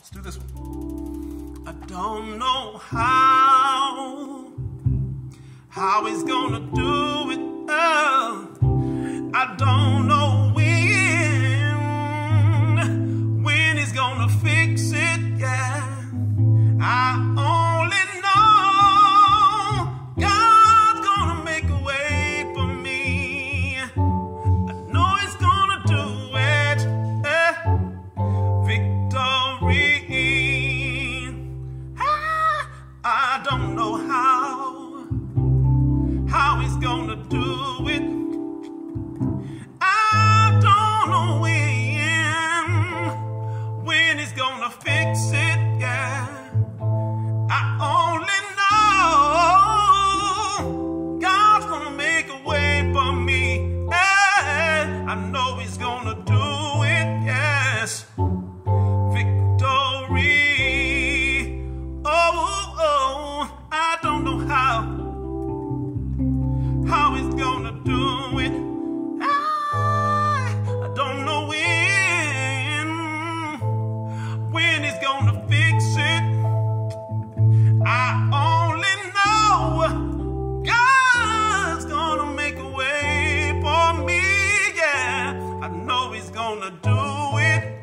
Let's do this one. I don't know how he's gonna do it. I don't know when he's gonna fix it. Yeah, I only know God's gonna make a way for me. I know he's gonna do it. Victory. I don't know how he's gonna do it. I don't know when he's gonna fix it. Yeah, I only know God's gonna make a way for me. Yeah, I know he's gonna do it. Yes, victory. Oh, I don't know how he's gonna do it. I don't know when he's gonna fix it. I only know God's gonna make a way for me. Yeah, I know he's gonna do it.